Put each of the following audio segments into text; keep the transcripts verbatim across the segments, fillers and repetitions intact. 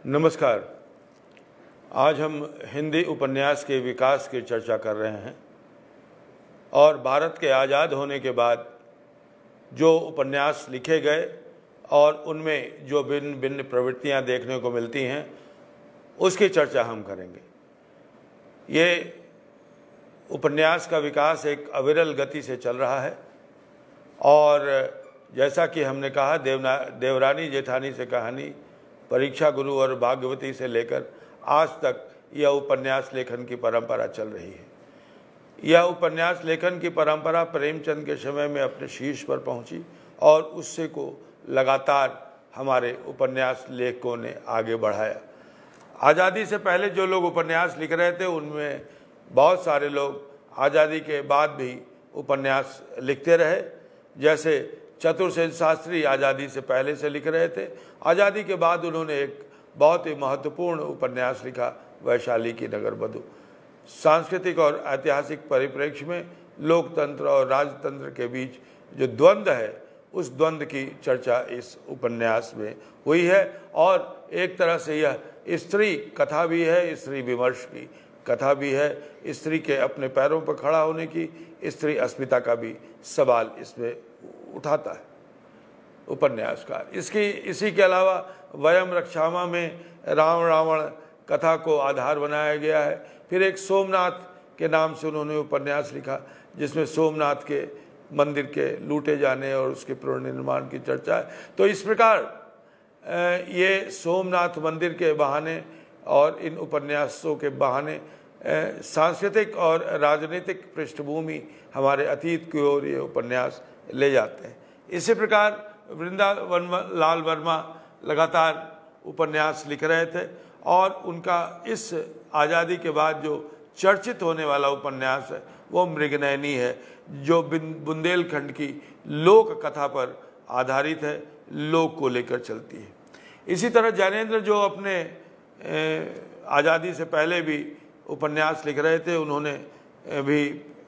नमस्कार। आज हम हिंदी उपन्यास के विकास की चर्चा कर रहे हैं और भारत के आज़ाद होने के बाद जो उपन्यास लिखे गए और उनमें जो भिन्न भिन्न प्रवृत्तियां देखने को मिलती हैं उसकी चर्चा हम करेंगे। ये उपन्यास का विकास एक अविरल गति से चल रहा है और जैसा कि हमने कहा, देवना देवरानी जेठानी से कहानी, परीक्षा गुरु और भाग्यवती से लेकर आज तक यह उपन्यास लेखन की परंपरा चल रही है। यह उपन्यास लेखन की परंपरा प्रेमचंद के समय में अपने शीर्ष पर पहुंची और उससे को लगातार हमारे उपन्यास लेखकों ने आगे बढ़ाया। आज़ादी से पहले जो लोग उपन्यास लिख रहे थे उनमें बहुत सारे लोग आज़ादी के बाद भी उपन्यास लिखते रहे। जैसे चतुरसेन शास्त्री आज़ादी से पहले से लिख रहे थे, आज़ादी के बाद उन्होंने एक बहुत ही महत्वपूर्ण उपन्यास लिखा, वैशाली की नगरवधु। सांस्कृतिक और ऐतिहासिक परिप्रेक्ष्य में लोकतंत्र और राजतंत्र के बीच जो द्वंद्व है उस द्वंद्व की चर्चा इस उपन्यास में हुई है और एक तरह से यह स्त्री कथा भी है, स्त्री विमर्श की कथा भी है, स्त्री के अपने पैरों पर खड़ा होने की, स्त्री अस्मिता का भी सवाल इसमें उठाता है उपन्यासकार। इसकी इसी के अलावा वयम रक्षामा में राम रावण कथा को आधार बनाया गया है। फिर एक सोमनाथ के नाम से उन्होंने उपन्यास लिखा जिसमें सोमनाथ के मंदिर के लूटे जाने और उसके पुनर्निर्माण की चर्चा है। तो इस प्रकार ये सोमनाथ मंदिर के बहाने और इन उपन्यासों के बहाने सांस्कृतिक और राजनीतिक पृष्ठभूमि हमारे अतीत की ओर ये उपन्यास ले जाते हैं। इसी प्रकार वृंदावन लाल वर्मा लगातार उपन्यास लिख रहे थे और उनका इस आज़ादी के बाद जो चर्चित होने वाला उपन्यास है वो मृगनयनी है, जो बुंदेलखंड की लोक कथा पर आधारित है, लोक को लेकर चलती है। इसी तरह जैनेन्द्र जो अपने आज़ादी से पहले भी उपन्यास लिख रहे थे, उन्होंने भी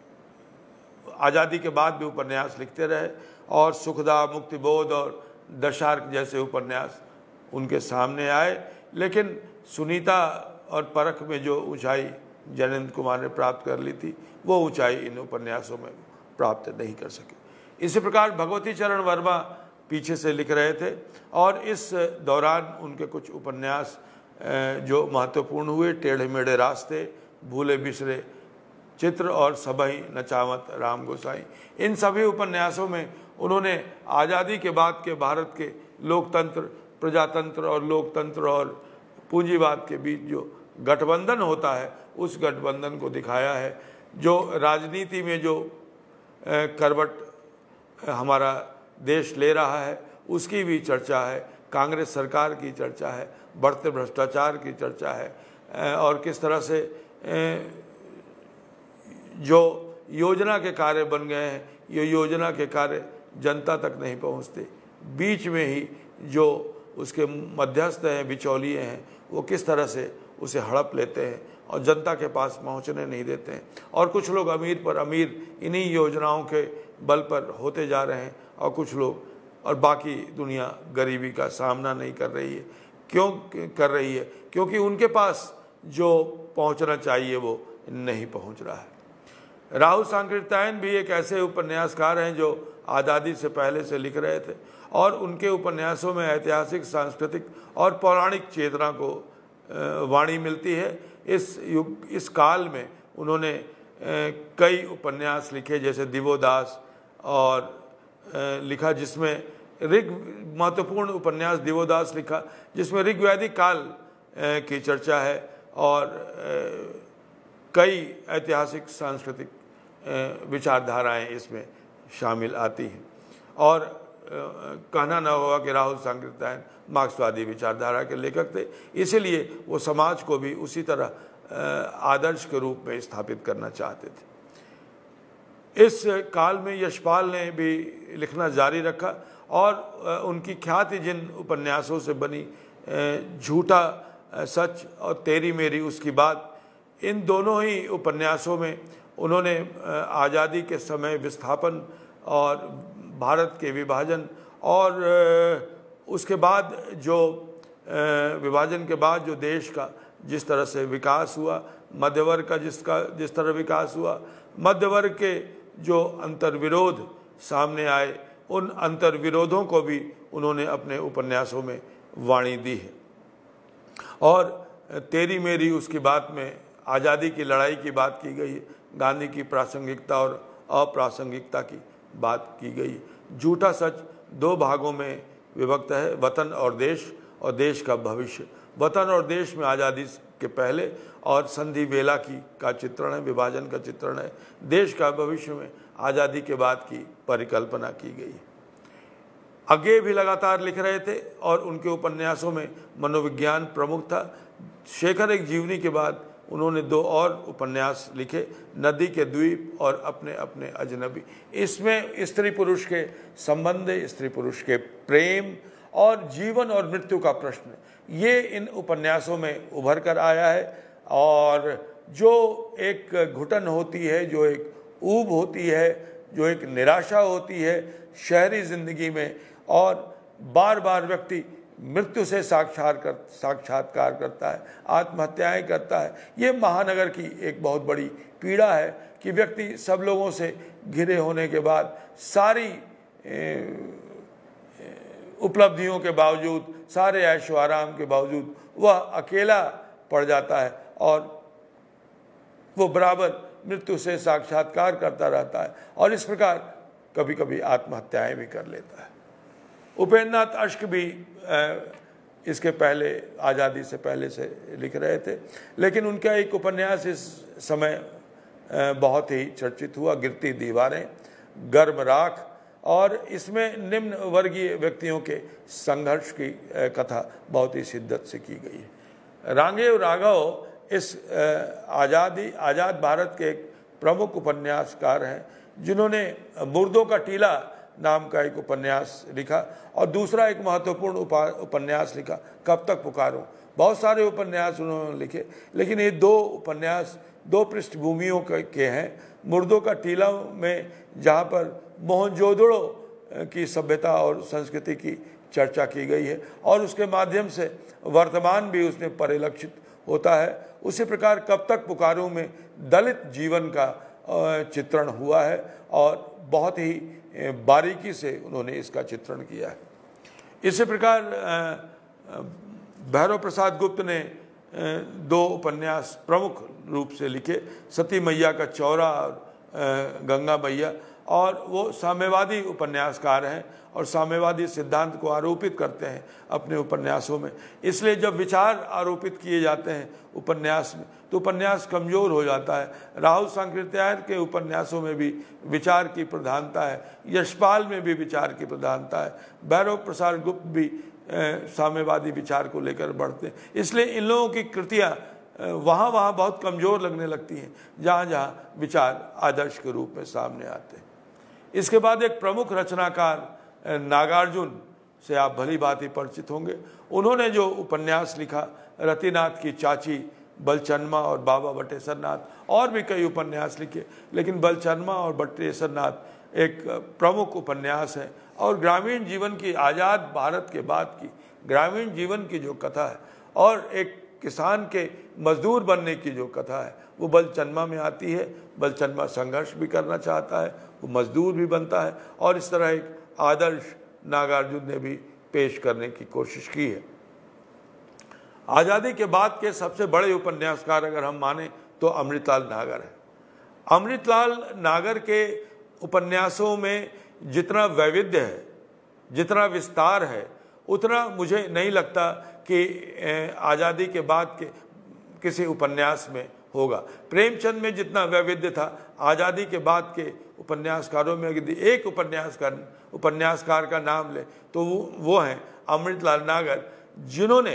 आज़ादी के बाद भी उपन्यास लिखते रहे और सुखदा, मुक्तिबोध और दशार्क जैसे उपन्यास उनके सामने आए। लेकिन सुनीता और परख में जो ऊंचाई जैनेन्द्र कुमार ने प्राप्त कर ली थी वो ऊंचाई इन उपन्यासों में प्राप्त नहीं कर सके। इसी प्रकार भगवती चरण वर्मा पीछे से लिख रहे थे और इस दौरान उनके कुछ उपन्यास जो महत्वपूर्ण हुए, टेढ़े मेढ़े रास्ते, भूले बिसरे चित्र और सबही नचावत राम गोसाई, इन सभी उपन्यासों में उन्होंने आज़ादी के बाद के भारत के लोकतंत्र, प्रजातंत्र और लोकतंत्र और पूंजीवाद के बीच जो गठबंधन होता है उस गठबंधन को दिखाया है। जो राजनीति में जो करवट हमारा देश ले रहा है उसकी भी चर्चा है, कांग्रेस सरकार की चर्चा है, बढ़ते भ्रष्टाचार की चर्चा है और किस तरह से जो योजना के कार्य बन गए हैं ये योजना के कार्य जनता तक नहीं पहुंचते, बीच में ही जो उसके मध्यस्थ हैं, बिचौलिए हैं, वो किस तरह से उसे हड़प लेते हैं और जनता के पास पहुंचने नहीं देते हैं। और कुछ लोग अमीर पर अमीर इन्हीं योजनाओं के बल पर होते जा रहे हैं और कुछ लोग और बाकी दुनिया गरीबी का सामना नहीं कर रही है। क्यों कर रही है? क्योंकि उनके पास जो पहुंचना चाहिए वो नहीं पहुंच रहा है। राहुल सांकृत्यायन भी एक ऐसे उपन्यासकार हैं जो आज़ादी से पहले से लिख रहे थे और उनके उपन्यासों में ऐतिहासिक, सांस्कृतिक और पौराणिक चेतना को वाणी मिलती है। इस युग इस काल में उन्होंने कई उपन्यास लिखे, जैसे दिवोदास और लिखा जिसमें ऋग महत्वपूर्ण उपन्यास दिवोदास लिखा जिसमें ऋग्वैदिक काल की चर्चा है और कई ऐतिहासिक सांस्कृतिक विचारधाराएं इसमें शामिल आती हैं। और कहना न होगा कि राहुल सांकृत्यायन मार्क्सवादी विचारधारा के लेखक थे, इसीलिए वो समाज को भी उसी तरह आदर्श के रूप में स्थापित करना चाहते थे। इस काल में यशपाल ने भी लिखना जारी रखा और उनकी ख्याति जिन उपन्यासों से बनी, झूठा सच और तेरी मेरी उसकी बात, इन दोनों ही उपन्यासों में उन्होंने आज़ादी के समय विस्थापन और भारत के विभाजन और उसके बाद जो विभाजन के बाद जो देश का जिस तरह से विकास हुआ, मध्य वर्ग का जिसका जिस तरह विकास हुआ, मध्य वर्ग के जो अंतर्विरोध सामने आए, उन अंतर्विरोधों को भी उन्होंने अपने उपन्यासों में वाणी दी है। और तेरी मेरी उसकी बात में आज़ादी की लड़ाई की बात की गई है, गांधी की प्रासंगिकता और अप्रासंगिकता की बात की गई है। झूठा सच दो भागों में विभक्त है, वतन और देश और देश का भविष्य। वतन और देश में आज़ादी के पहले और संधि बेला की का चित्रण है, विभाजन का चित्रण है। देश का भविष्य में आज़ादी के बाद की परिकल्पना की गई है। आगे भी लगातार लिख रहे थे और उनके उपन्यासों में मनोविज्ञान प्रमुख था। शेखर एक जीवनी के बाद उन्होंने दो और उपन्यास लिखे, नदी के द्वीप और अपने अपने अजनबी। इसमें स्त्री पुरुष के संबंध, स्त्री पुरुष के प्रेम और जीवन और मृत्यु का प्रश्न, ये इन उपन्यासों में उभर कर आया है। और जो एक घुटन होती है, जो एक ऊब होती है, जो एक निराशा होती है शहरी ज़िंदगी में, और बार बार व्यक्ति मृत्यु से साक्षात कर साक्षात्कार करता है, आत्महत्याएं करता है। ये महानगर की एक बहुत बड़ी पीड़ा है कि व्यक्ति सब लोगों से घिरे होने के बाद, सारी उपलब्धियों के बावजूद, सारे ऐशो आराम के बावजूद वह अकेला पड़ जाता है और वो बराबर मृत्यु से साक्षात्कार करता रहता है और इस प्रकार कभी कभी आत्महत्याएं भी कर लेता है। उपेंद्र नाथ अश्क भी इसके पहले, आज़ादी से पहले से लिख रहे थे, लेकिन उनका एक उपन्यास इस समय बहुत ही चर्चित हुआ, गिरती दीवारें, गर्म राख, और इसमें निम्न वर्गीय व्यक्तियों के संघर्ष की कथा बहुत ही शिद्दत से की गई है। रांगेय राघव इस आज़ादी आज़ाद भारत के एक प्रमुख उपन्यासकार हैं, जिन्होंने मुर्दों का टीला नाम का एक उपन्यास लिखा और दूसरा एक महत्वपूर्ण उपन्यास लिखा, कब तक पुकारूं। बहुत सारे उपन्यास उन्होंने लिखे, लेकिन ये दो उपन्यास दो पृष्ठभूमियों के हैं। मुर्दों का टीला में जहाँ पर मोहनजोदड़ो की सभ्यता और संस्कृति की चर्चा की गई है और उसके माध्यम से वर्तमान भी उसमें परिलक्षित होता है, उसी प्रकार कब तक पुकारूं में दलित जीवन का चित्रण हुआ है और बहुत ही बारीकी से उन्होंने इसका चित्रण किया है। इसी प्रकार भैरव प्रसाद गुप्त ने दो उपन्यास प्रमुख रूप से लिखे, सती मैया का चौरा और गंगा मैया, और वो साम्यवादी उपन्यासकार हैं और साम्यवादी सिद्धांत को आरोपित करते हैं अपने उपन्यासों में। इसलिए जब विचार आरोपित किए जाते हैं उपन्यास में तो उपन्यास कमज़ोर हो जाता है। राहुल सांकृत्यायन के उपन्यासों में भी विचार की प्रधानता है, यशपाल में भी विचार की प्रधानता है, भैरव प्रसाद गुप्त भी साम्यवादी विचार को लेकर बढ़ते हैं। इसलिए इन लोगों की कृतियाँ वहाँ वहाँ बहुत कमज़ोर लगने लगती हैं जहाँ जहाँ विचार आदर्श के रूप में सामने आते हैं। इसके बाद एक प्रमुख रचनाकार नागार्जुन से आप भली भांति परिचित होंगे। उन्होंने जो उपन्यास लिखा, रतिनाथ की चाची, बलचन्मा और बाबा बटेश्वर नाथ, और भी कई उपन्यास लिखे, लेकिन बलचन्मा और बटेश्वर नाथ एक प्रमुख उपन्यास है और ग्रामीण जीवन की, आज़ाद भारत के बाद की ग्रामीण जीवन की जो कथा है और एक किसान के मजदूर बनने की जो कथा है वो बलचन्मा में आती है। बलचन्मा संघर्ष भी करना चाहता है, वो मजदूर भी बनता है और इस तरह एक आदर्श नागार्जुन ने भी पेश करने की कोशिश की है। आज़ादी के बाद के सबसे बड़े उपन्यासकार अगर हम माने तो अमृतलाल नागर है। अमृतलाल नागर के उपन्यासों में जितना वैविध्य है, जितना विस्तार है, उतना मुझे नहीं लगता कि आज़ादी के बाद के किसी उपन्यास में होगा। प्रेमचंद में जितना वैविध्य था, आज़ादी के बाद के उपन्यासकारों में यदि एक उपन्यासकार उपन्यासकार का नाम ले तो वो वो हैं अमृतलाल नागर, जिन्होंने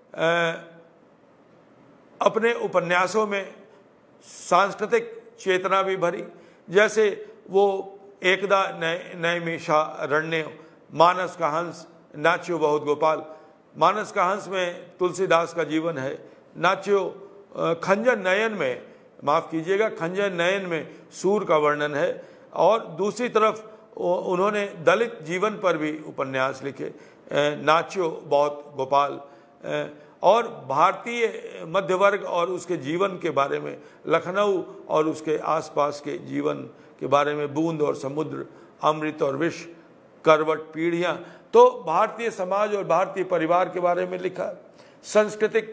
अपने उपन्यासों में सांस्कृतिक चेतना भी भरी। जैसे वो एकदा नय नैमिषा रण्य, मानस का हंस, नाच्यो बहुत गोपाल। मानस का हंस में तुलसीदास का जीवन है, नाच्यो खंजर नयन में, माफ़ कीजिएगा, खंजर नयन में सूर का वर्णन है। और दूसरी तरफ उन्होंने दलित जीवन पर भी उपन्यास लिखे, नाच्यो बहुत गोपाल, और भारतीय मध्य वर्ग और उसके जीवन के बारे में, लखनऊ और उसके आसपास के जीवन के बारे में, बूंद और समुद्र, अमृत और विष, करवट, पीढ़ियाँ, तो भारतीय समाज और भारतीय परिवार के बारे में लिखा। सांस्कृतिक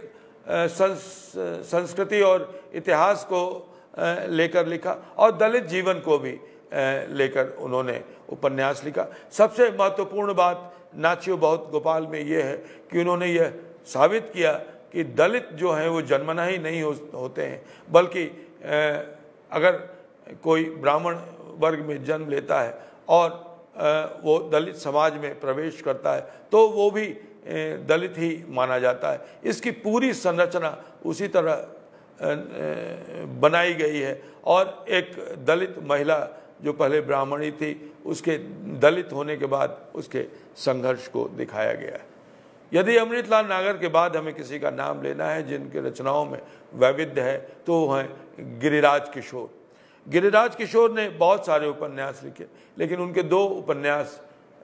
संस्कृति और इतिहास को लेकर लिखा और दलित जीवन को भी लेकर उन्होंने उपन्यास लिखा। सबसे महत्वपूर्ण बात नाचियो बहुत गोपाल में ये है कि उन्होंने यह साबित किया कि दलित जो हैं वो जन्मना ही नहीं हो, होते हैं, बल्कि अगर कोई ब्राह्मण वर्ग में जन्म लेता है और वो दलित समाज में प्रवेश करता है तो वो भी दलित ही माना जाता है। इसकी पूरी संरचना उसी तरह बनाई गई है और एक दलित महिला जो पहले ब्राह्मणी थी, उसके दलित होने के बाद उसके संघर्ष को दिखाया गया है। यदि अमृतलाल नागर के बाद हमें किसी का नाम लेना है जिनके रचनाओं में वैविध्य है तो वो हैं गिरिराज किशोर। गिरिराज किशोर ने बहुत सारे उपन्यास लिखे, लेकिन उनके दो उपन्यास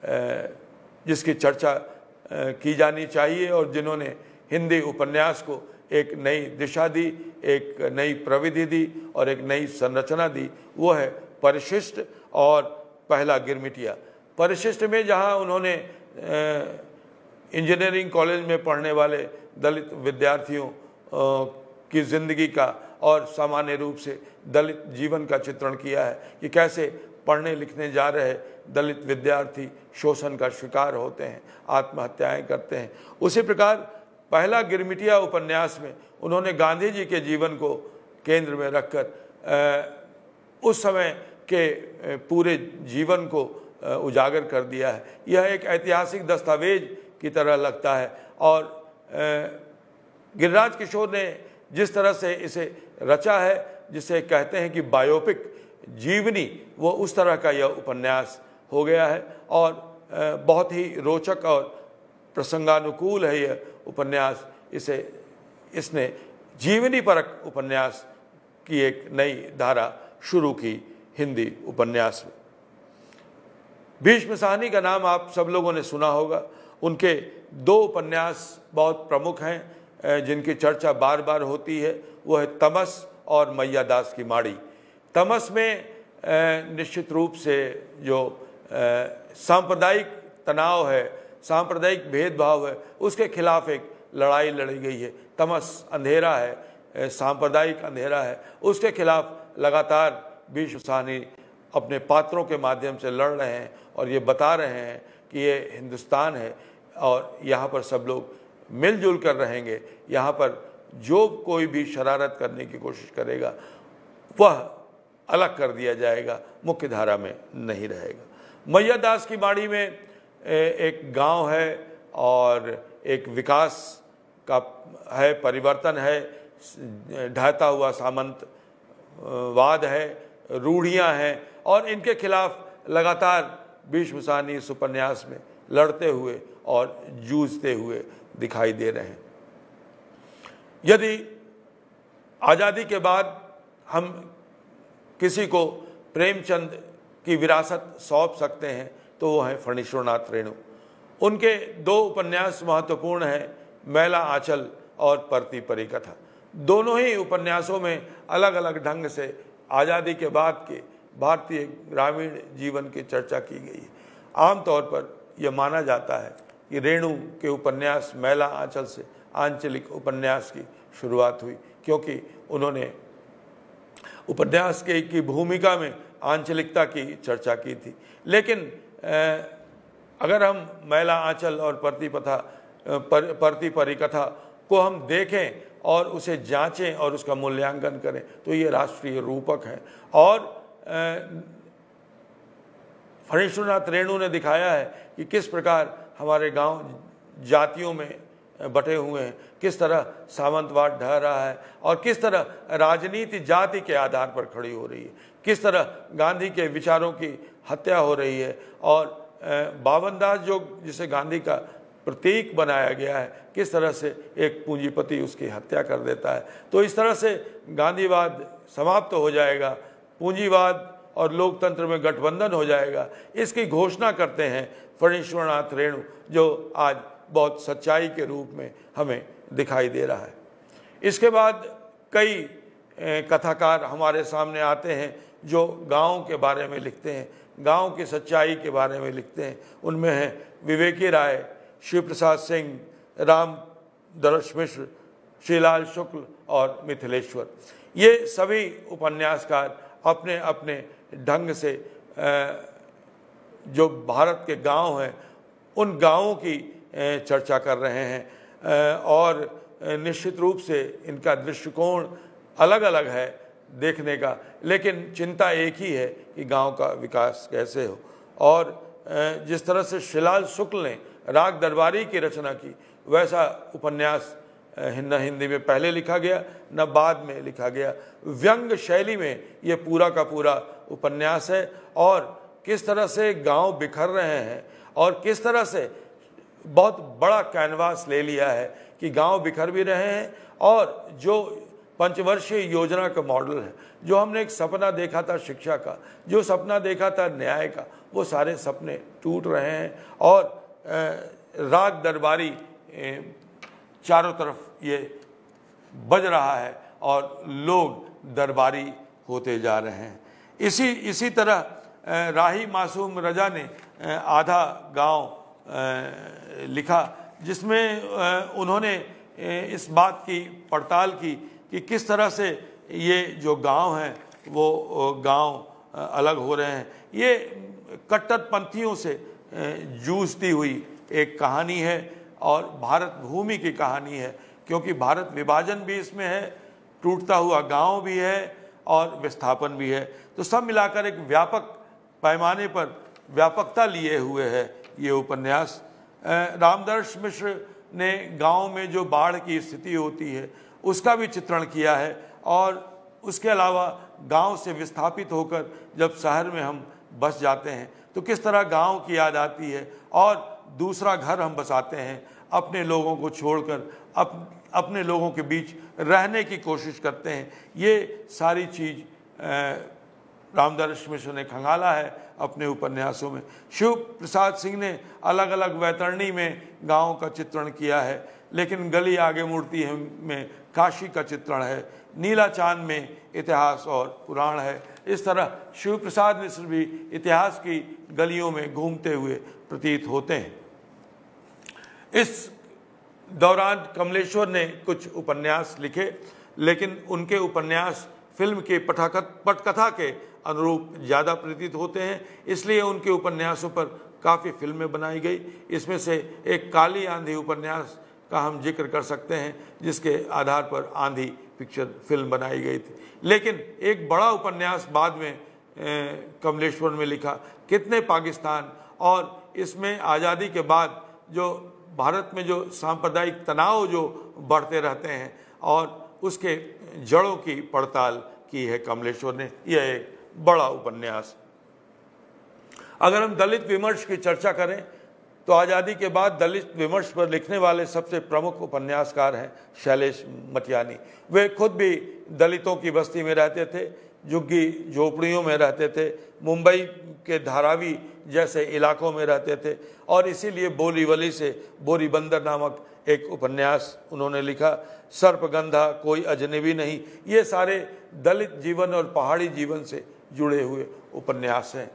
जिसकी चर्चा की जानी चाहिए और जिन्होंने हिंदी उपन्यास को एक नई दिशा दी, एक नई प्रविधि दी और एक नई संरचना दी, वो है परिशिष्ट और पहला गिरमिटिया। परिशिष्ट में जहाँ उन्होंने इंजीनियरिंग कॉलेज में पढ़ने वाले दलित विद्यार्थियों की ज़िंदगी का और सामान्य रूप से दलित जीवन का चित्रण किया है कि कैसे पढ़ने लिखने जा रहे दलित विद्यार्थी शोषण का शिकार होते हैं, आत्महत्याएं करते हैं। उसी प्रकार पहला गिरमिटिया उपन्यास में उन्होंने गांधी जी के जीवन को केंद्र में रखकर उस समय के पूरे जीवन को उजागर कर दिया है। यह एक ऐतिहासिक दस्तावेज की तरह लगता है और गिरिराज किशोर ने जिस तरह से इसे रचा है, जिसे कहते हैं कि बायोपिक जीवनी, वो उस तरह का यह उपन्यास हो गया है और बहुत ही रोचक और प्रसंगानुकूल है यह उपन्यास। इसे इसने जीवनी परक उपन्यास की एक नई धारा शुरू की हिंदी उपन्यास में। भीष्म साहनी का नाम आप सब लोगों ने सुना होगा। उनके दो उपन्यास बहुत प्रमुख हैं जिनकी चर्चा बार बार होती है, वो है तमस और मैया दास की माड़ी। तमस में निश्चित रूप से जो सांप्रदायिक तनाव है, सांप्रदायिक भेदभाव है, उसके खिलाफ एक लड़ाई लड़ी गई है। तमस अंधेरा है, सांप्रदायिक अंधेरा है, उसके खिलाफ लगातार भीष्म साहनी अपने पात्रों के माध्यम से लड़ रहे हैं और ये बता रहे हैं कि ये हिंदुस्तान है और यहाँ पर सब लोग मिलजुल कर रहेंगे। यहाँ पर जो कोई भी शरारत करने की कोशिश करेगा वह अलग कर दिया जाएगा, मुख्य धारा में नहीं रहेगा। मैया दास की माड़ी में एक गांव है और एक विकास का है, परिवर्तन है, ढहता हुआ सामंत वाद है, रूढ़ियाँ हैं और इनके खिलाफ लगातार भीष्म साहनी इस उपन्यास में लड़ते हुए और जूझते हुए दिखाई दे रहे हैं। यदि आज़ादी के बाद हम किसी को प्रेमचंद की विरासत सौंप सकते हैं तो वो हैं फणीश्वरनाथ रेणु। उनके दो उपन्यास महत्वपूर्ण हैं, मैला आंचल और परती परी कथा। दोनों ही उपन्यासों में अलग अलग ढंग से आज़ादी के बाद के भारतीय ग्रामीण जीवन की चर्चा की गई है। आमतौर पर यह माना जाता है कि रेणु के उपन्यास मैला आंचल से आंचलिक उपन्यास की शुरुआत हुई, क्योंकि उन्होंने उपन्यास के की भूमिका में आंचलिकता की चर्चा की थी। लेकिन अगर हम मैला आंचल और परती पथा पर, परती परी कथा को हम देखें और उसे जांचें और उसका मूल्यांकन करें तो ये राष्ट्रीय रूपक है। और फणीश्वरनाथ रेणु ने दिखाया है कि किस प्रकार हमारे गांव जातियों में बटे हुए हैं, किस तरह सामंतवाद ढह रहा है और किस तरह राजनीति जाति के आधार पर खड़ी हो रही है, किस तरह गांधी के विचारों की हत्या हो रही है और बावनदास जो जिसे गांधी का प्रतीक बनाया गया है, किस तरह से एक पूंजीपति उसकी हत्या कर देता है। तो इस तरह से गांधीवाद समाप्त हो जाएगा, पूंजीवाद और लोकतंत्र में गठबंधन हो जाएगा, इसकी घोषणा करते हैं फणीश्वरनाथ रेणु, जो आज बहुत सच्चाई के रूप में हमें दिखाई दे रहा है। इसके बाद कई कथाकार हमारे सामने आते हैं जो गाँव के बारे में लिखते हैं, गांव की सच्चाई के बारे में लिखते हैं। उनमें हैं विवेकी राय, शिव प्रसाद सिंह, राम दर्श मिश्र, श्रीलाल शुक्ल और मिथिलेश्वर। ये सभी उपन्यासकार अपने अपने ढंग से जो भारत के गांव हैं उन गांवों की चर्चा कर रहे हैं और निश्चित रूप से इनका दृष्टिकोण अलग अलग है देखने का, लेकिन चिंता एक ही है कि गांव का विकास कैसे हो। और जिस तरह से श्रीलाल शुक्ल ने राग दरबारी की रचना की, वैसा उपन्यास न हिंदी में पहले लिखा गया न बाद में लिखा गया। व्यंग शैली में ये पूरा का पूरा उपन्यास है और किस तरह से गांव बिखर रहे हैं और किस तरह से बहुत बड़ा कैनवास ले लिया है कि गांव बिखर भी रहे हैं और जो पंचवर्षीय योजना का मॉडल है, जो हमने एक सपना देखा था शिक्षा का, जो सपना देखा था न्याय का, वो सारे सपने टूट रहे हैं और राग दरबारी चारों तरफ ये बज रहा है और लोग दरबारी होते जा रहे हैं। इसी इसी तरह राही मासूम रजा ने आधा गांव लिखा, जिसमें उन्होंने इस बात की पड़ताल की कि किस तरह से ये जो गांव हैं वो गांव अलग हो रहे हैं। ये कट्टरपंथियों से जूझती हुई एक कहानी है और भारत भूमि की कहानी है, क्योंकि भारत विभाजन भी इसमें है, टूटता हुआ गांव भी है और विस्थापन भी है। तो सब मिलाकर एक व्यापक पैमाने पर व्यापकता लिए हुए है ये उपन्यास। रामदर्श मिश्र ने गांव में जो बाढ़ की स्थिति होती है उसका भी चित्रण किया है और उसके अलावा गांव से विस्थापित होकर जब शहर में हम बस जाते हैं तो किस तरह गांव की याद आती है और दूसरा घर हम बसाते हैं, अपने लोगों को छोड़कर अप, अपने लोगों के बीच रहने की कोशिश करते हैं। ये सारी चीज़ रामदर्श मिश्र ने खंगाला है अपने उपन्यासों में। शिव प्रसाद सिंह ने अलग अलग वैतरणी में गांव का चित्रण किया है, लेकिन गली आगे मुड़ती है में काशी का चित्रण है, नीला चांद में इतिहास और पुराण है। इस तरह शिव प्रसाद मिश्र भी इतिहास की गलियों में घूमते हुए प्रतीत होते हैं। इस दौरान कमलेश्वर ने कुछ उपन्यास लिखे, लेकिन उनके उपन्यास फिल्म के पटकथा पटकथा के अनुरूप ज़्यादा प्रतीत होते हैं, इसलिए उनके उपन्यासों पर काफ़ी फिल्में बनाई गई। इसमें से एक काली आंधी उपन्यास का हम जिक्र कर सकते हैं, जिसके आधार पर आंधी पिक्चर फिल्म बनाई गई थी। लेकिन एक बड़ा उपन्यास बाद में कमलेश्वर में लिखा, कितने पाकिस्तान, और इसमें आज़ादी के बाद जो भारत में जो सांप्रदायिक तनाव जो बढ़ते रहते हैं और उसके जड़ों की पड़ताल की है कमलेश्वर ने। यह एक बड़ा उपन्यास। अगर हम दलित विमर्श की चर्चा करें तो आज़ादी के बाद दलित विमर्श पर लिखने वाले सबसे प्रमुख उपन्यासकार हैं शैलेश मटियानी। वे खुद भी दलितों की बस्ती में रहते थे, झुग्गी झोपड़ियों में रहते थे, मुंबई के धारावी जैसे इलाकों में रहते थे और इसीलिए बोरीवली से बोरीबंदर नामक एक उपन्यास उन्होंने लिखा। सर्पगंधा, कोई अजनबी नहीं, ये सारे दलित जीवन और पहाड़ी जीवन से जुड़े हुए उपन्यास हैं।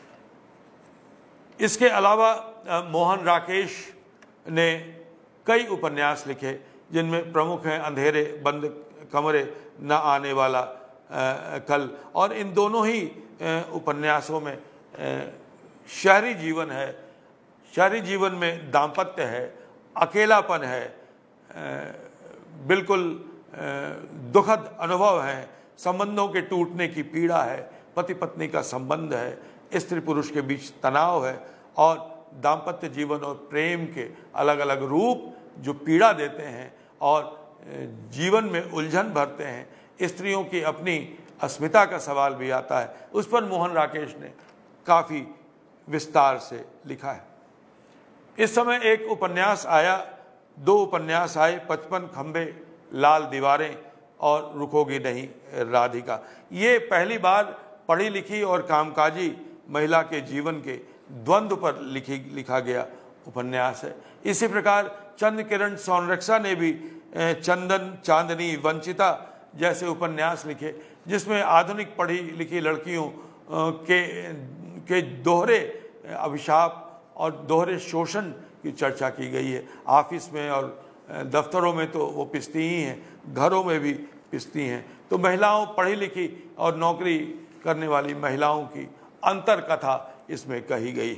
इसके अलावा मोहन राकेश ने कई उपन्यास लिखे, जिनमें प्रमुख हैं अंधेरे बंद कमरे, न आने वाला आ, कल। और इन दोनों ही उपन्यासों में शहरी जीवन है, शहरी जीवन में दाम्पत्य है, अकेलापन है, बिल्कुल दुखद अनुभव है, संबंधों के टूटने की पीड़ा है, पति पत्नी का संबंध है, स्त्री पुरुष के बीच तनाव है और दाम्पत्य जीवन और प्रेम के अलग अलग रूप जो पीड़ा देते हैं और जीवन में उलझन भरते हैं। स्त्रियों की अपनी अस्मिता का सवाल भी आता है, उस पर मोहन राकेश ने काफ़ी विस्तार से लिखा है। इस समय एक उपन्यास आया, दो उपन्यास आए, पचपन खंबे, लाल दीवारें और रुकोगी नहीं राधिका। ये पहली बार पढ़ी लिखी और कामकाजी महिला के जीवन के द्वंद्व पर लिखी लिखा गया उपन्यास है। इसी प्रकार चंद्र किरण सोनरक्षा ने भी चंदन, चांदनी, वंचिता जैसे उपन्यास लिखे, जिसमें आधुनिक पढ़ी लिखी लड़कियों के के दोहरे अभिशाप और दोहरे शोषण की चर्चा की गई है। ऑफिस में और दफ्तरों में तो वो पिसती ही हैं, घरों में भी पिसती हैं। तो महिलाओं, पढ़ी लिखी और नौकरी करने वाली महिलाओं की अंतर कथा इसमें कही गई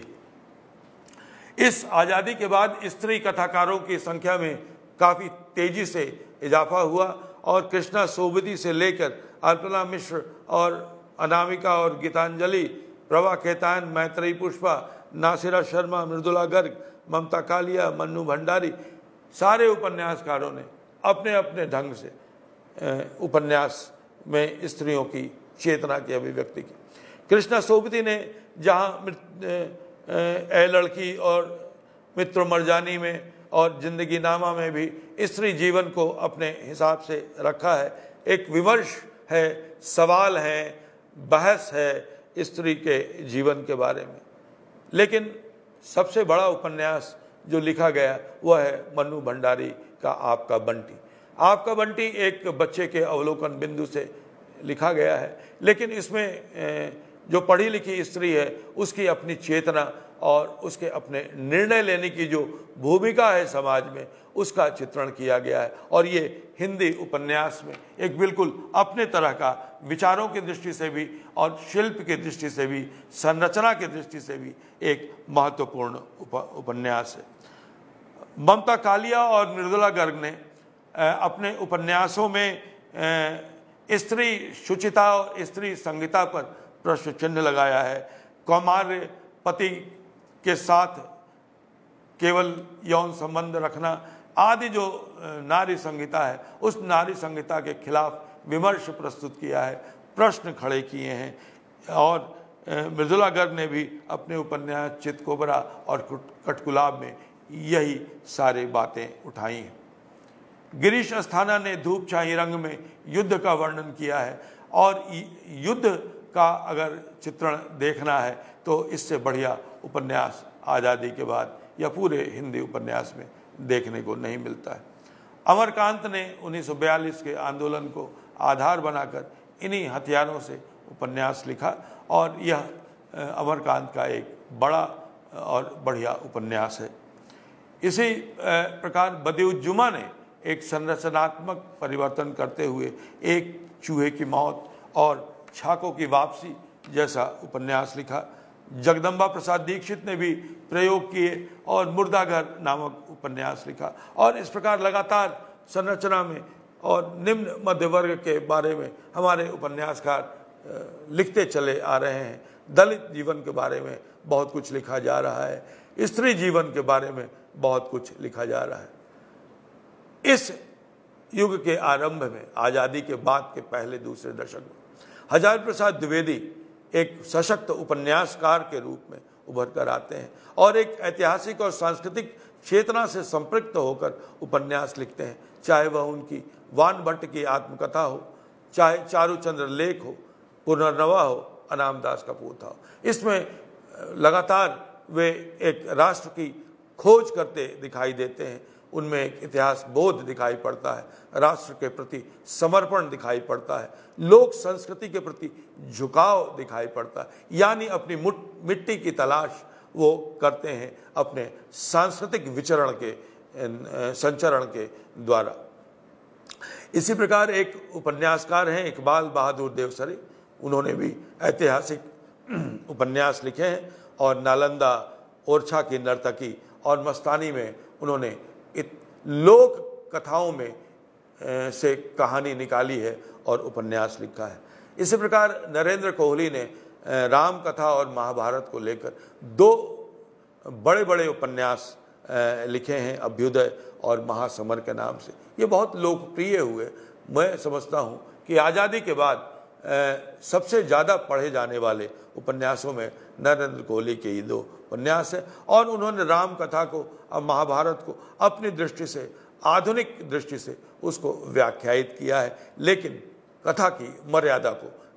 है। इस आज़ादी के बाद स्त्री कथाकारों की संख्या में काफ़ी तेजी से इजाफा हुआ और कृष्णा सोबती से लेकर अल्पना मिश्र और अनामिका और गीतांजलि, प्रभा खेतान, मैत्रेयी पुष्पा, नासिरा शर्मा, मृदुला गर्ग, ममता कालिया, मन्नू भंडारी, सारे उपन्यासकारों ने अपने अपने ढंग से उपन्यास में स्त्रियों की चेतना की अभिव्यक्ति की। कृष्णा सोबती ने जहाँ ए लड़की और मित्र मरजानी में और जिंदगी नामा में भी स्त्री जीवन को अपने हिसाब से रखा है। एक विमर्श है, सवाल है, बहस है स्त्री के जीवन के बारे में। लेकिन सबसे बड़ा उपन्यास जो लिखा गया वह है मन्नू भंडारी का आपका बंटी। आपका बंटी एक बच्चे के अवलोकन बिंदु से लिखा गया है, लेकिन इसमें जो पढ़ी लिखी स्त्री है उसकी अपनी चेतना और उसके अपने निर्णय लेने की जो भूमिका है समाज में, उसका चित्रण किया गया है। और ये हिंदी उपन्यास में एक बिल्कुल अपने तरह का विचारों की दृष्टि से भी और शिल्प की दृष्टि से भी, संरचना की दृष्टि से भी एक महत्वपूर्ण उप, उपन्यास है। ममता कालिया और मृदुला गर्ग ने अपने उपन्यासों में स्त्री शुचिता और स्त्री संहिता पर प्रश्न चिन्ह लगाया है। कौमार्य पति के साथ केवल यौन संबंध रखना आदि जो नारी संहिता है, उस नारी संहिता के खिलाफ विमर्श प्रस्तुत किया है, प्रश्न खड़े किए हैं। और मृदुला गर्ग ने भी अपने उपन्यास चितकोबरा और कटकुलाब में यही सारी बातें उठाई हैं। गिरीश अस्थाना ने धूप छाई रंग में युद्ध का वर्णन किया है, और युद्ध का अगर चित्रण देखना है तो इससे बढ़िया उपन्यास आज़ादी के बाद या पूरे हिंदी उपन्यास में देखने को नहीं मिलता है। अमरकांत ने उन्नीस सौ बयालीस के आंदोलन को आधार बनाकर इन्हीं हथियारों से उपन्यास लिखा, और यह अमरकांत का एक बड़ा और बढ़िया उपन्यास है। इसी प्रकार बदिउज्जुमा ने एक संरचनात्मक परिवर्तन करते हुए एक चूहे की मौत और छाकों की वापसी जैसा उपन्यास लिखा। जगदम्बा प्रसाद दीक्षित ने भी प्रयोग किए और मुर्दाघर नामक उपन्यास लिखा। और इस प्रकार लगातार संरचना में और निम्न मध्य वर्ग के बारे में हमारे उपन्यासकार लिखते चले आ रहे हैं। दलित जीवन के बारे में बहुत कुछ लिखा जा रहा है, स्त्री जीवन के बारे में बहुत कुछ लिखा जा रहा है। इस युग के आरंभ में, आज़ादी के बाद के पहले दूसरे दशक में, हजारी प्रसाद द्विवेदी एक सशक्त उपन्यासकार के रूप में उभर कर आते हैं और एक ऐतिहासिक और सांस्कृतिक चेतना से संपृक्त होकर उपन्यास लिखते हैं। चाहे वह उनकी वान भट्ट की आत्मकथा हो, चाहे चारुचंद्र लेख हो, पुनर्नवा हो, अनामदास का पोथा हो, इसमें लगातार वे एक राष्ट्र की खोज करते दिखाई देते हैं। उनमें एक इतिहास बोध दिखाई पड़ता है, राष्ट्र के प्रति समर्पण दिखाई पड़ता है, लोक संस्कृति के प्रति झुकाव दिखाई पड़ता है। यानी अपनी मिट्टी की तलाश वो करते हैं अपने सांस्कृतिक विचरण के, संचरण के द्वारा। इसी प्रकार एक उपन्यासकार हैं इकबाल बहादुर देवसरी, उन्होंने भी ऐतिहासिक उपन्यास लिखे हैं और नालंदा, ओरछा की नर्तकी और मस्तानी में उन्होंने लोक कथाओं में से कहानी निकाली है और उपन्यास लिखा है। इसी प्रकार नरेंद्र कोहली ने राम कथा और महाभारत को लेकर दो बड़े बड़े उपन्यास लिखे हैं, अभ्युदय और महासमर के नाम से। ये बहुत लोकप्रिय हुए। मैं समझता हूँ कि आज़ादी के बाद सबसे ज़्यादा पढ़े जाने वाले उपन्यासों में नरेंद्र कोहली के ये दो उपन्यास है, और उन्होंने राम कथा को और महाभारत को अपनी दृष्टि से, आधुनिक दृष्टि से उसको व्याख्यायित किया है, लेकिन कथा की मर्यादा को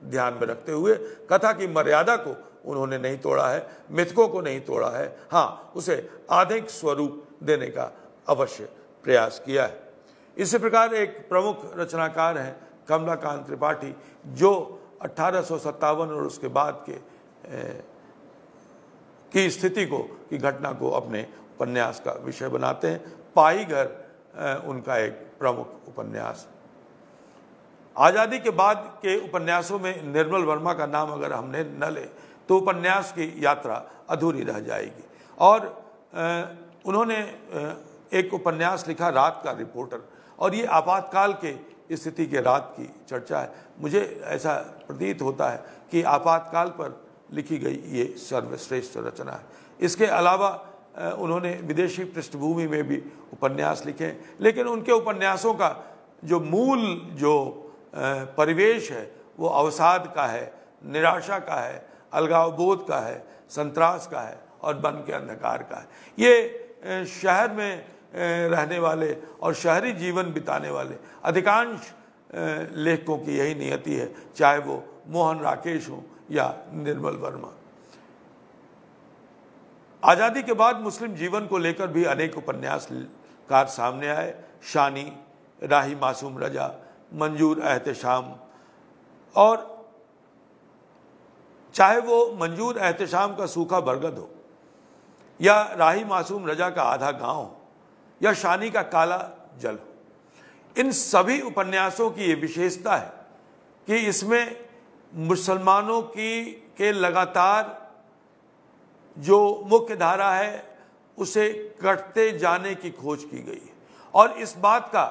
ध्यान में रखते हुए कथा की मर्यादा को उन्होंने नहीं तोड़ा है, मिथकों को नहीं तोड़ा है, हाँ उसे आधुनिक स्वरूप देने का अवश्य प्रयास किया है। इसी प्रकार एक प्रमुख रचनाकार हैं कमलाकांत त्रिपाठी, जो अठारह सौ सत्तावन और उसके बाद के ए, की स्थिति को की घटना को अपने उपन्यास का विषय बनाते हैं। पाही घर उनका एक प्रमुख उपन्यास। आज़ादी के बाद के उपन्यासों में निर्मल वर्मा का नाम अगर हमने न ले तो उपन्यास की यात्रा अधूरी रह जाएगी। और उन्होंने एक उपन्यास लिखा रात का रिपोर्टर, और ये आपातकाल के स्थिति के रात की चर्चा है। मुझे ऐसा प्रतीत होता है कि आपातकाल पर लिखी गई ये सर्वश्रेष्ठ रचना है। इसके अलावा उन्होंने विदेशी पृष्ठभूमि में भी उपन्यास लिखे, लेकिन उनके उपन्यासों का जो मूल जो परिवेश है वो अवसाद का है, निराशा का है, अलगावबोध का है, संतरास का है और बन के अंधकार का है। ये शहर में रहने वाले और शहरी जीवन बिताने वाले अधिकांश लेखकों की यही नियति है, चाहे वो मोहन राकेश हो या निर्मल वर्मा। आज़ादी के बाद मुस्लिम जीवन को लेकर भी अनेक उपन्यासकार सामने आए। शानी, राही मासूम रजा, मंजूर एहतशाम, और चाहे वो मंजूर एहतशाम का सूखा बरगद हो या राही मासूम रजा का आधा गांव हो या शानी का काला जल हो, इन सभी उपन्यासों की ये विशेषता है कि इसमें मुसलमानों की के लगातार जो मुख्य धारा है उसे कटते जाने की खोज की गई है, और इस बात का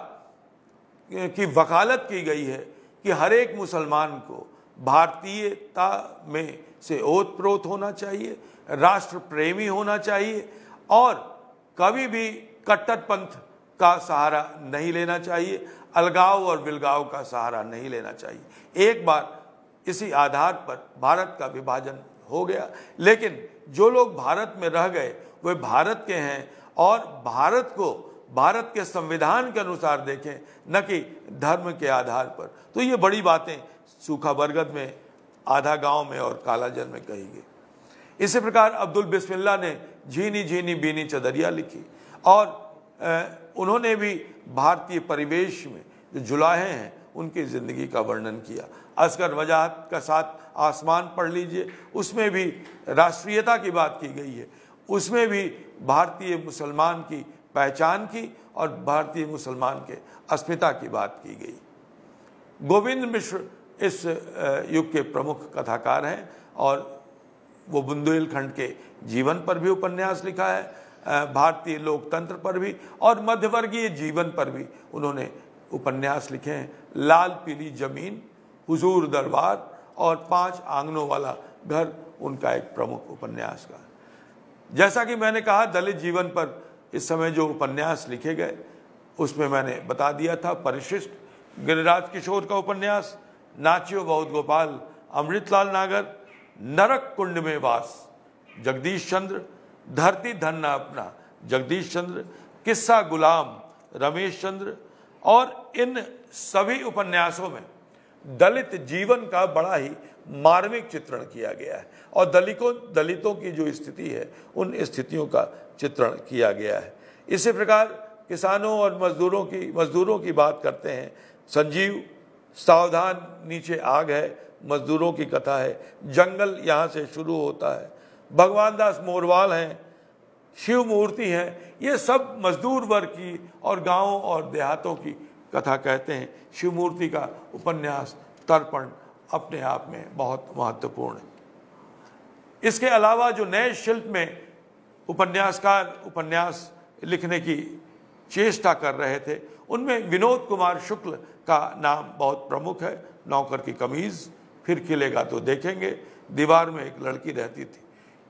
की वकालत की गई है कि हर एक मुसलमान को भारतीयता में से ओतप्रोत होना चाहिए, राष्ट्र प्रेमी होना चाहिए और कभी भी कट्टरपंथ का सहारा नहीं लेना चाहिए, अलगाव और विलगाव का सहारा नहीं लेना चाहिए। एक बार इसी आधार पर भारत का विभाजन हो गया, लेकिन जो लोग भारत में रह गए वे भारत के हैं और भारत को भारत के संविधान के अनुसार देखें, न कि धर्म के आधार पर। तो ये बड़ी बातें सूखा बरगद में, आधा गांव में और कालाजल में कही गई। इसी प्रकार अब्दुल बिस्मिल्लाह ने झीनी झीनी बीनी चदरिया लिखी, और उन्होंने भी भारतीय परिवेश में जो जुलाहे हैं उनकी ज़िंदगी का वर्णन किया। असगर वजाहत का साथ आसमान पढ़ लीजिए, उसमें भी राष्ट्रीयता की बात की गई है, उसमें भी भारतीय मुसलमान की पहचान की और भारतीय मुसलमान के अस्मिता की बात की गई। गोविंद मिश्र इस युग के प्रमुख कथाकार हैं और वो बुंदेलखंड के जीवन पर भी उपन्यास लिखा है, भारतीय लोकतंत्र पर भी और मध्यवर्गीय जीवन पर भी उन्होंने उपन्यास लिखे हैं। लाल पीली जमीन, हुजूर दरबार और पांच आंगनों वाला घर उनका एक प्रमुख उपन्यास का। जैसा कि मैंने कहा, दलित जीवन पर इस समय जो उपन्यास लिखे गए उसमें मैंने बता दिया था। परिशिष्ट गिरिराज किशोर का उपन्यास, नाचियो बहुत गोपाल अमृतलाल नागर, नरक कुंड में वास जगदीश चंद्र, धरती धन न अपना जगदीश चंद्र, किस्सा गुलाम रमेश चंद्र। और इन सभी उपन्यासों में दलित जीवन का बड़ा ही मार्मिक चित्रण किया गया है और दलितों दलितों की जो स्थिति है उन स्थितियों का चित्रण किया गया है। इसी प्रकार किसानों और मजदूरों की मजदूरों की बात करते हैं। संजीव, सावधान नीचे आग है, मजदूरों की कथा है। जंगल यहाँ से शुरू होता है। भगवान दास मोरवाल हैं, शिव मूर्ति हैं, ये सब मजदूर वर्ग की और गांवों और देहातों की कथा कहते हैं। शिव मूर्ति का उपन्यास तर्पण अपने आप में बहुत महत्वपूर्ण है। इसके अलावा जो नए शिल्प में उपन्यासकार उपन्यास लिखने की चेष्टा कर रहे थे उनमें विनोद कुमार शुक्ल का नाम बहुत प्रमुख है। नौकर की कमीज, फिर खिलेगा तो देखेंगे, दीवार में एक लड़की रहती थी।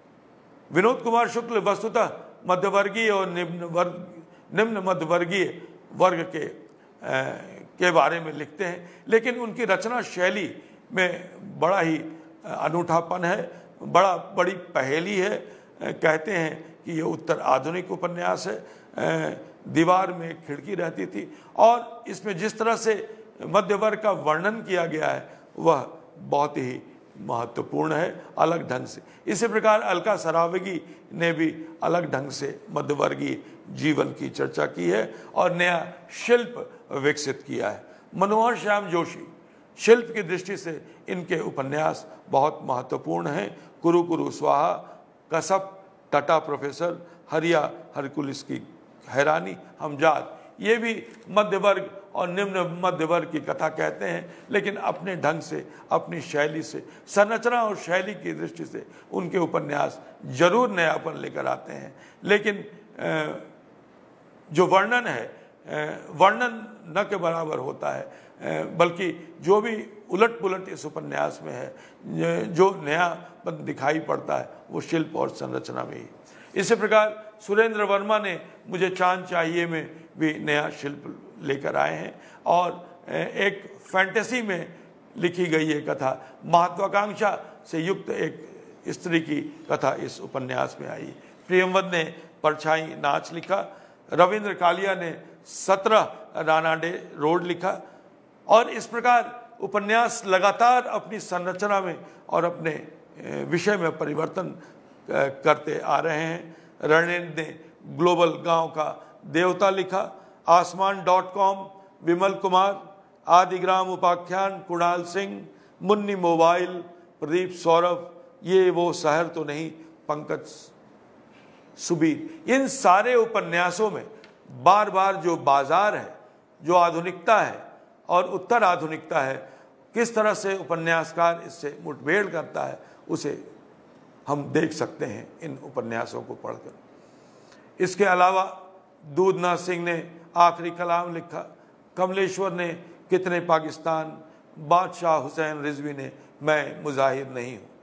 विनोद कुमार शुक्ल वस्तुतः मध्यवर्गीय और निम्न वर्ग निम्न मध्यवर्गीय वर्ग के आ, के बारे में लिखते हैं, लेकिन उनकी रचना शैली में बड़ा ही अनूठापन है, बड़ा बड़ी पहेली है। कहते हैं कि ये उत्तर आधुनिक उपन्यास है। दीवार में एक खिड़की रहती थी और इसमें जिस तरह से मध्य वर्ग का वर्णन किया गया है वह बहुत ही महत्वपूर्ण है, अलग ढंग से। इसी प्रकार अलका सरावगी ने भी अलग ढंग से मध्यवर्गीय जीवन की चर्चा की है और नया शिल्प विकसित किया है। मनोहर श्याम जोशी, शिल्प की दृष्टि से इनके उपन्यास बहुत महत्वपूर्ण हैं। कुरु कुरु स्वाहा, कसप, टाटा प्रोफेसर, हरिया हरकुलिस की हैरानी, हमजाद, ये भी मध्य वर्ग और निम्न मध्य वर्ग की कथा कहते हैं, लेकिन अपने ढंग से, अपनी शैली से, संरचना और शैली की दृष्टि से उनके उपन्यास जरूर नयापन लेकर आते हैं। लेकिन जो वर्णन है वर्णन न के बराबर होता है, बल्कि जो भी उलट पुलट इस उपन्यास में है, जो नयापन दिखाई पड़ता है वो शिल्प और संरचना में ही। इसी प्रकार सुरेंद्र वर्मा ने मुझे चांद चाहिए में भी नया शिल्प लेकर आए हैं और एक फैंटेसी में लिखी गई ये कथा, महत्वाकांक्षा से युक्त एक स्त्री की कथा इस उपन्यास में आई। प्रियमवद ने परछाई नाच लिखा, रविंद्र कालिया ने सत्रह रानाडे रोड लिखा और इस प्रकार उपन्यास लगातार अपनी संरचना में और अपने विषय में परिवर्तन करते आ रहे हैं। रणेंद्र ने ग्लोबल गांव का देवता लिखा, Aasmaan dot com Vimal Kumar, Aadigram Upakhyan Kunal Singh, Munni mobile Pradeep Saurabh, ये वो शहर तो नहीं पंकज सुबीर। इन सारे उपन्यासों में बार बार जो बाजार है, जो आधुनिकता है और उत्तर आधुनिकता है, किस तरह से उपन्यासकार इससे मुठभेड़ करता है, उसे हम देख सकते हैं इन उपन्यासों को पढ़कर। इसके अलावा दूधनाथ सिंह ने आखिरी कलाम लिखा, कमलेश्वर ने कितने पाकिस्तान, बादशाह हुसैन रिजवी ने मैं मुजाहिर नहीं हूँ।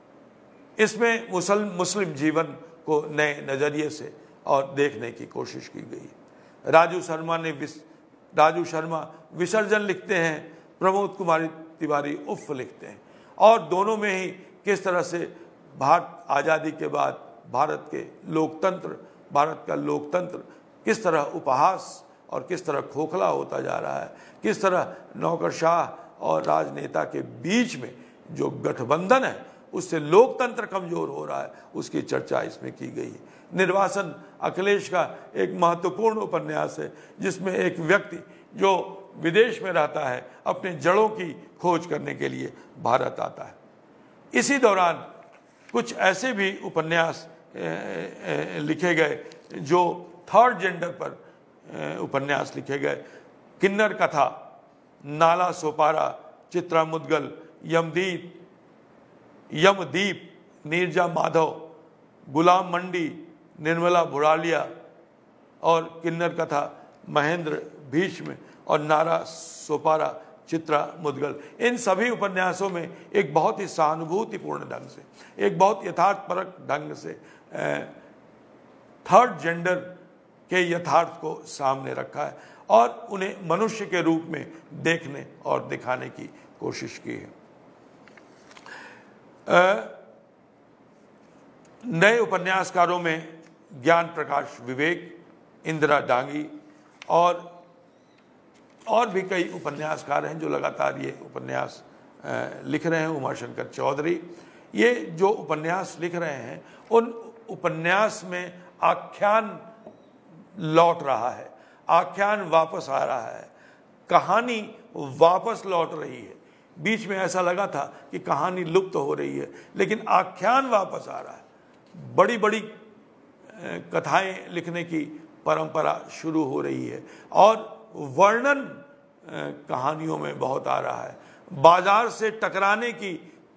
इसमें मुसल मुस्लिम जीवन को नए नज़रिए से और देखने की कोशिश की गई। राजू शर्मा ने विस, राजू शर्मा विसर्जन लिखते हैं, प्रमोद कुमारी तिवारी उफ लिखते हैं और दोनों में ही किस तरह से भारत आज़ादी के बाद भारत के लोकतंत्र, भारत का लोकतंत्र किस तरह उपहास और किस तरह खोखला होता जा रहा है, किस तरह नौकरशाह और राजनेता के बीच में जो गठबंधन है उससे लोकतंत्र कमजोर हो रहा है, उसकी चर्चा इसमें की गई है। निर्वासन अखिलेश का एक महत्वपूर्ण उपन्यास है, जिसमें एक व्यक्ति जो विदेश में रहता है अपने जड़ों की खोज करने के लिए भारत आता है। इसी दौरान कुछ ऐसे भी उपन्यास लिखे गए जो थर्ड जेंडर पर उपन्यास लिखे गए। किन्नर कथा, नाला सोपारा, चित्रा मुदगल, यमदीप यमदीप नीरजा माधव, गुलाम मंडी, निर्मला भुरालिया और किन्नर कथा महेंद्र भीष्म और नारा सोपारा चित्रा मुदगल। इन सभी उपन्यासों में एक बहुत ही सहानुभूतिपूर्ण ढंग से, एक बहुत यथार्थपरक ढंग से थर्ड जेंडर के यथार्थ को सामने रखा है और उन्हें मनुष्य के रूप में देखने और दिखाने की कोशिश की है। नए उपन्यासकारों में ज्ञान प्रकाश विवेक, इंदिरा डांगी और और भी कई उपन्यासकार हैं जो लगातार ये उपन्यास लिख रहे हैं। उमाशंकर चौधरी, ये जो उपन्यास लिख रहे हैं उन उपन्यास में आख्यान लौट रहा है, आख्यान वापस आ रहा है, कहानी वापस लौट रही है। बीच में ऐसा लगा था कि कहानी लुप्त हो रही है, लेकिन आख्यान वापस आ रहा है। बड़ी बड़ी कथाएं लिखने की परंपरा शुरू हो रही है और वर्णन कहानियों में बहुत आ रहा है। बाजार से टकराने की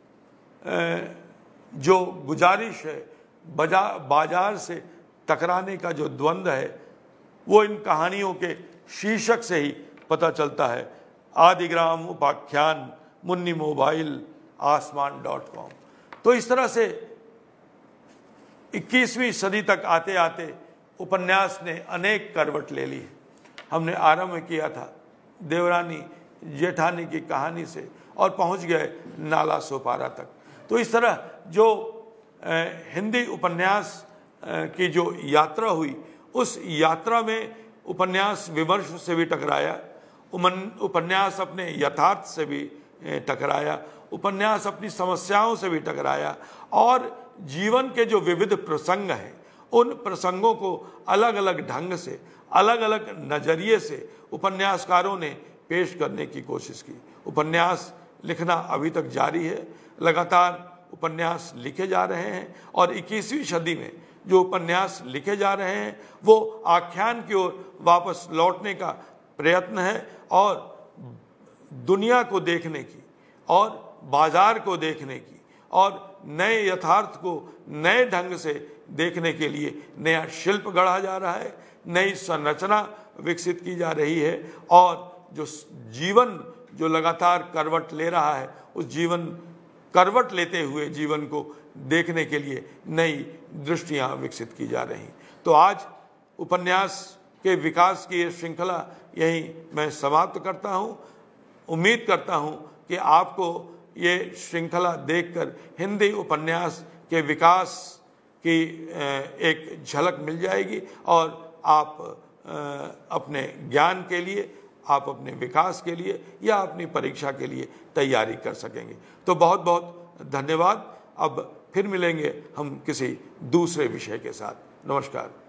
जो गुजारिश है, बाजार बाजार से टकराने का जो द्वंद्व है, वो इन कहानियों के शीर्षक से ही पता चलता है। Aadigram Upakhyan, Munni mobile, Aasmaan dot com. तो इस तरह से इक्कीसवीं सदी तक आते आते उपन्यास ने अनेक करवट ले ली। हमने आरंभ किया था देवरानी जेठानी की कहानी से और पहुंच गए नाला सोपारा तक। तो इस तरह जो हिंदी उपन्यास की जो यात्रा हुई, उस यात्रा में उपन्यास विमर्श से भी टकराया, उपन्यास अपने यथार्थ से भी टकराया उपन्यास अपनी समस्याओं से भी टकराया और जीवन के जो विविध प्रसंग हैं उन प्रसंगों को अलग अलग ढंग से, अलग अलग नज़रिए से उपन्यासकारों ने पेश करने की कोशिश की। उपन्यास लिखना अभी तक जारी है, लगातार उपन्यास लिखे जा रहे हैं और इक्कीसवीं सदी में जो उपन्यास लिखे जा रहे हैं वो आख्यान की ओर वापस लौटने का प्रयत्न है और दुनिया को देखने की और बाजार को देखने की और नए यथार्थ को नए ढंग से देखने के लिए नया शिल्प गढ़ा जा रहा है, नई संरचना विकसित की जा रही है और जो जीवन जो लगातार करवट ले रहा है उस जीवन करवट लेते हुए जीवन को देखने के लिए नई दृष्टियां विकसित की जा रही। तो आज उपन्यास के विकास की ये श्रृंखला यहीं मैं समाप्त करता हूं। उम्मीद करता हूं कि आपको ये श्रृंखला देखकर हिंदी उपन्यास के विकास की एक झलक मिल जाएगी और आप अपने ज्ञान के लिए, आप अपने विकास के लिए या अपनी परीक्षा के लिए तैयारी कर सकेंगे। तो बहुत बहुत धन्यवाद। अब फिर मिलेंगे हम किसी दूसरे विषय के साथ। नमस्कार।